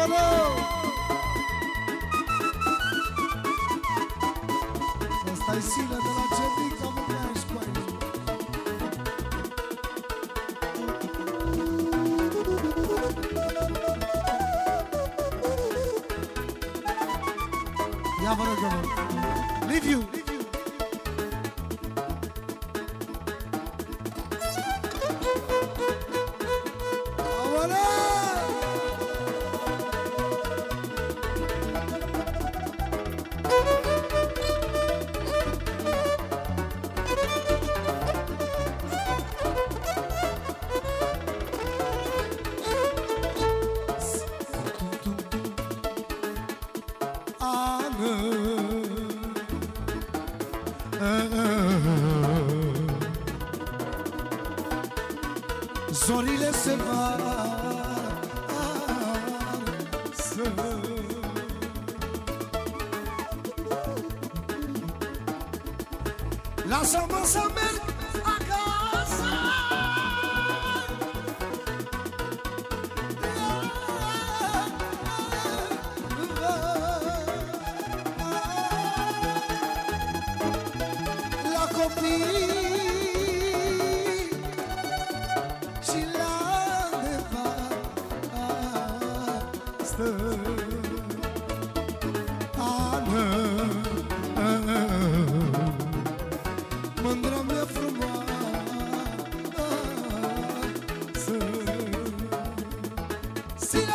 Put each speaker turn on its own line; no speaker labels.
Asta-i Sile de la Cernică, mă gândești cu aici. Ia vă rog, mă. Liviu! Zorile se varsă, lasă-mă să merg acasă. La copii și la nevastă, Ană, mândra mea frumoasă. Sile!